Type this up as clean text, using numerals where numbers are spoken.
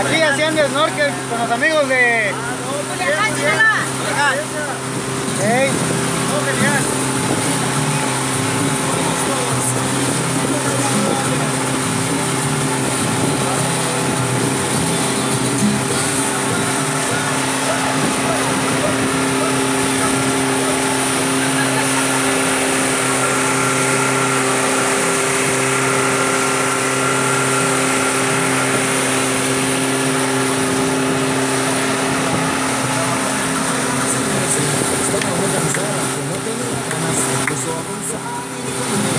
Aquí haciendo snorkel con los amigos de... Hey. Oh, genial. Estaba muy cansada, que no tenía ganas, empezó a pensar.